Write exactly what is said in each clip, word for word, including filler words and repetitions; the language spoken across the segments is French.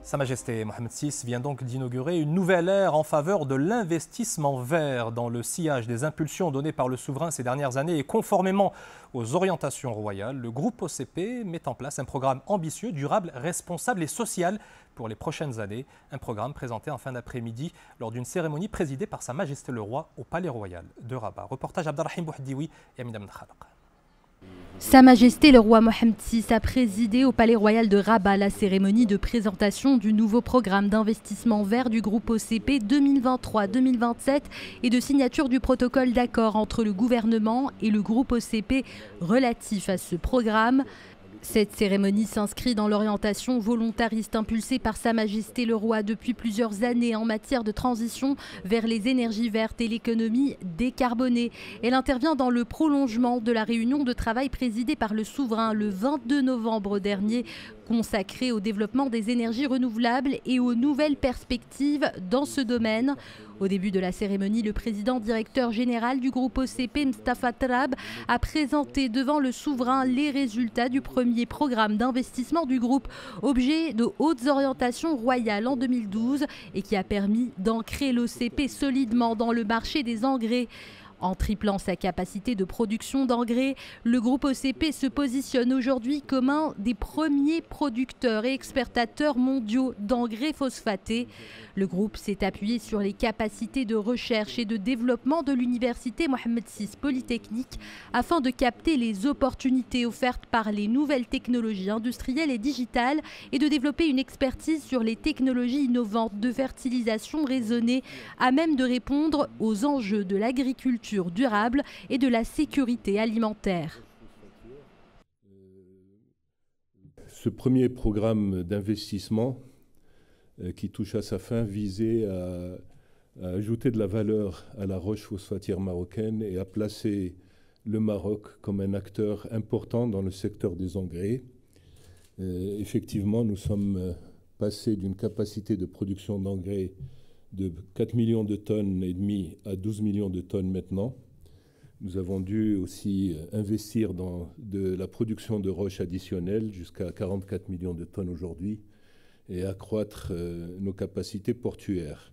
Sa Majesté Mohamed six vient donc d'inaugurer une nouvelle ère en faveur de l'investissement vert dans le sillage des impulsions données par le souverain ces dernières années et conformément aux orientations royales. Le groupe O C P met en place un programme ambitieux, durable, responsable et social pour les prochaines années. Un programme présenté en fin d'après-midi lors d'une cérémonie présidée par Sa Majesté le Roi au Palais Royal de Rabat. Reportage Abdelrahim Bouhdioui et Amina Mkhalaq. Sa Majesté le Roi Mohamed six a présidé au Palais Royal de Rabat la cérémonie de présentation du nouveau programme d'investissement vert du groupe O C P deux mille vingt-trois deux mille vingt-sept et de signature du protocole d'accord entre le gouvernement et le groupe O C P relatif à ce programme. Cette cérémonie s'inscrit dans l'orientation volontariste impulsée par Sa Majesté le Roi depuis plusieurs années en matière de transition vers les énergies vertes et l'économie décarbonée. Elle intervient dans le prolongement de la réunion de travail présidée par le souverain le vingt-deux novembre dernier, consacrée au développement des énergies renouvelables et aux nouvelles perspectives dans ce domaine. Au début de la cérémonie, le président directeur général du groupe O C P, Mustafa Trab, a présenté devant le souverain les résultats du premier programme d'investissement du groupe, objet de hautes orientations royales en deux mille douze et qui a permis d'ancrer l'O C P solidement dans le marché des engrais. En triplant sa capacité de production d'engrais, le groupe O C P se positionne aujourd'hui comme un des premiers producteurs et exportateurs mondiaux d'engrais phosphatés. Le groupe s'est appuyé sur les capacités de recherche et de développement de l'université Mohamed six Polytechnique afin de capter les opportunités offertes par les nouvelles technologies industrielles et digitales et de développer une expertise sur les technologies innovantes de fertilisation raisonnée à même de répondre aux enjeux de l'agriculture durable et de la sécurité alimentaire. Ce premier programme d'investissement euh, qui touche à sa fin visait à, à ajouter de la valeur à la roche phosphatière marocaine et à placer le Maroc comme un acteur important dans le secteur des engrais. Euh, effectivement, nous sommes passés d'une capacité de production d'engrais de quatre millions de tonnes et demi à douze millions de tonnes maintenant. Nous avons dû aussi investir dans de la production de roches additionnelles jusqu'à quarante-quatre millions de tonnes aujourd'hui et accroître euh, nos capacités portuaires.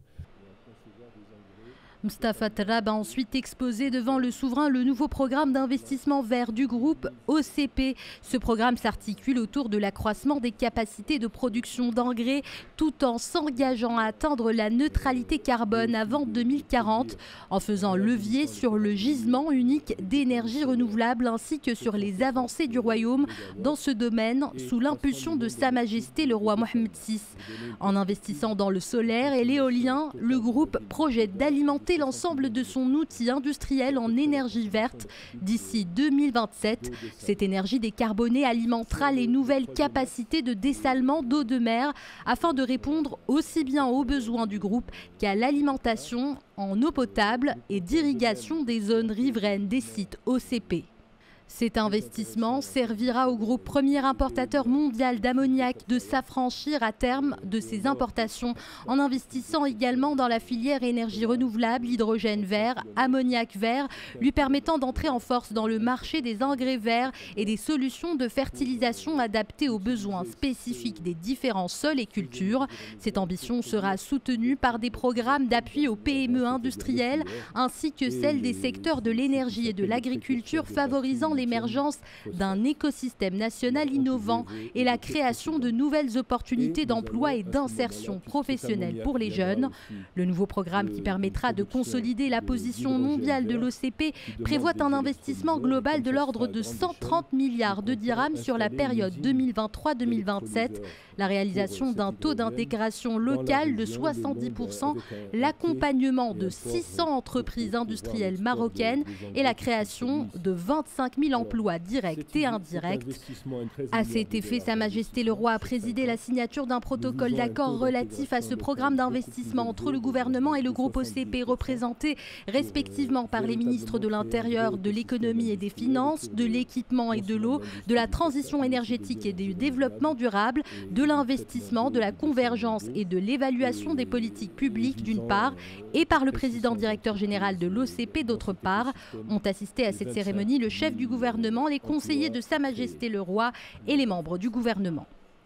Mustafa Trab a ensuite exposé devant le souverain le nouveau programme d'investissement vert du groupe O C P. Ce programme s'articule autour de l'accroissement des capacités de production d'engrais tout en s'engageant à atteindre la neutralité carbone avant deux mille quarante en faisant levier sur le gisement unique d'énergie renouvelable ainsi que sur les avancées du royaume dans ce domaine sous l'impulsion de Sa Majesté le Roi Mohamed six. En investissant dans le solaire et l'éolien, le groupe projette d'alimenter l'ensemble de son outil industriel en énergie verte d'ici deux mille vingt-sept. Cette énergie décarbonée alimentera les nouvelles capacités de dessalement d'eau de mer afin de répondre aussi bien aux besoins du groupe qu'à l'alimentation en eau potable et d'irrigation des zones riveraines des sites O C P. Cet investissement servira au groupe premier importateur mondial d'ammoniac de s'affranchir à terme de ses importations en investissant également dans la filière énergie renouvelable, hydrogène vert, ammoniac vert, lui permettant d'entrer en force dans le marché des engrais verts et des solutions de fertilisation adaptées aux besoins spécifiques des différents sols et cultures. Cette ambition sera soutenue par des programmes d'appui aux P M E industrielles ainsi que celle des secteurs de l'énergie et de l'agriculture favorisant l'émergence d'un écosystème national innovant et la création de nouvelles opportunités d'emploi et d'insertion professionnelle pour les jeunes. Le nouveau programme qui permettra de consolider la position mondiale de l'O C P prévoit un investissement global de l'ordre de cent trente milliards de dirhams sur la période deux mille vingt-trois deux mille vingt-sept, la réalisation d'un taux d'intégration locale de soixante-dix pour cent, l'accompagnement de six cents entreprises industrielles marocaines et la création de vingt-cinq mille emplois directs et indirects. À cet effet, Sa Majesté le Roi a présidé la signature d'un protocole d'accord relatif à ce programme d'investissement entre le gouvernement et le groupe O C P, représentés respectivement par les ministres de l'Intérieur, de l'Économie et des Finances, de l'Équipement et de l'Eau, de la Transition énergétique et du Développement durable, de l'investissement, de la convergence et de l'évaluation des politiques publiques d'une part, et par le président directeur général de l'O C P d'autre part. Ont assisté à cette cérémonie le chef du gouvernement, les conseillers de Sa Majesté le Roi et les membres du gouvernement.